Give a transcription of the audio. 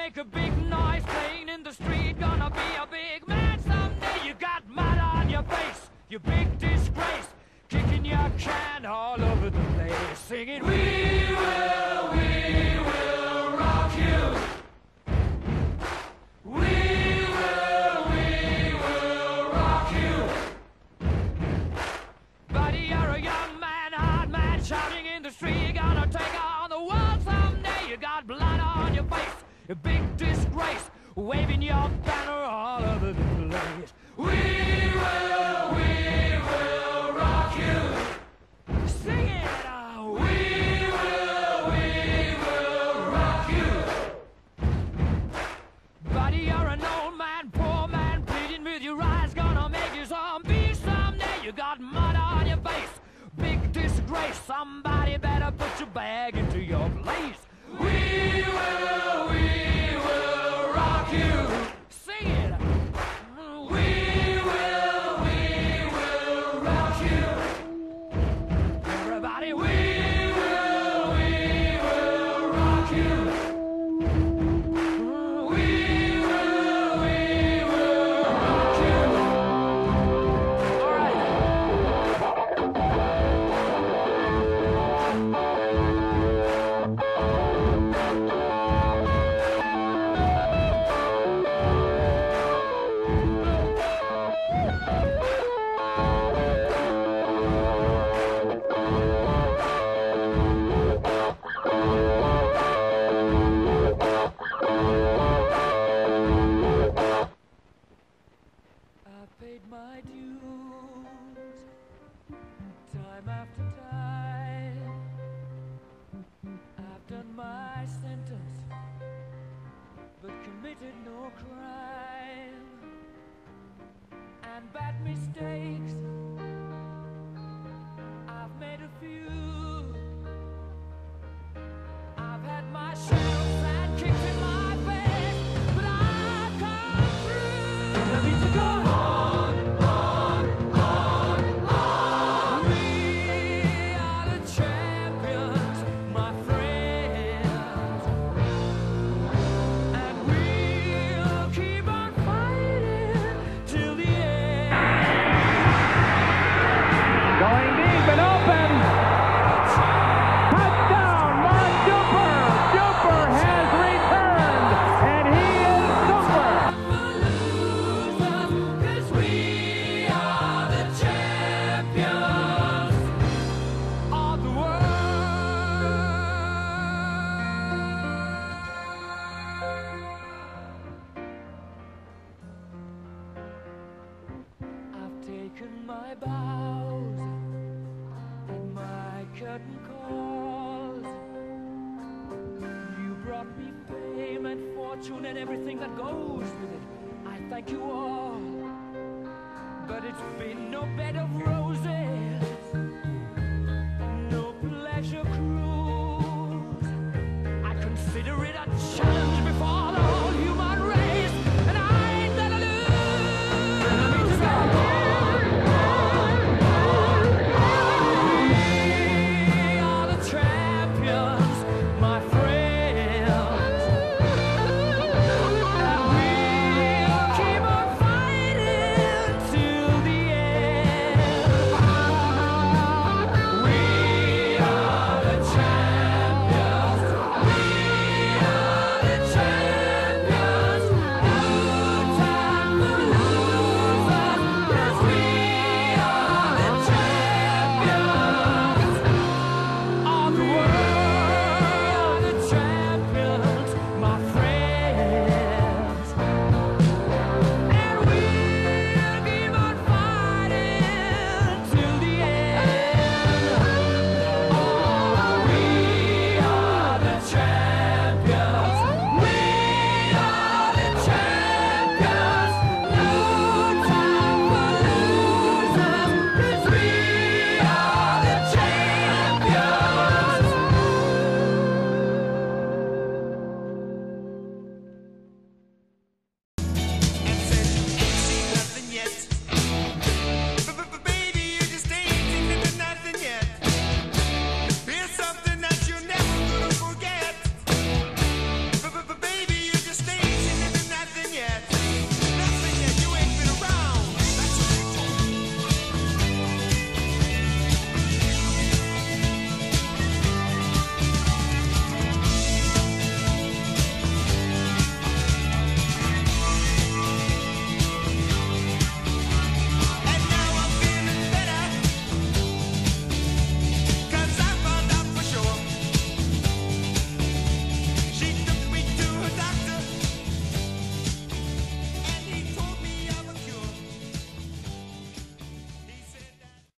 make a big noise playing in the street. Gonna be a big man someday. You got mud on your face, you big disgrace. Kicking your can all over the place, singing, we will rock you. We will rock you. Buddy, you're a young man, hard man, shouting in the street. You're gonna take on the world someday. You got blood on your face, a big disgrace, waving your banner all over the place. We will rock you. Sing it. We will rock you. Buddy, you're an old man, poor man, pleading with your eyes. Gonna make you zombie someday. You got mud on your face, big disgrace. Somebody better put your bag into your place. We will rock you. Sing it. We will rock you. Everybody, we will rock you. We will rock you. All right. I've paid my dues, time after time. I've done my sentence, but committed no crime. And bad mistakes, I've made a few. I've had my share of sand kicked in my face, but I've come through. Let me go on. We are the champions, my friends, and we'll keep on fighting till the end. Going deep and open. Touchdown, Mark Duper. Duper has returned, and he is super. Cause we are the champions of the world. I've taken my bows and my curtain calls. You brought me fame and fortune and everything that goes with it. I thank you all, but it's been no bed of roses.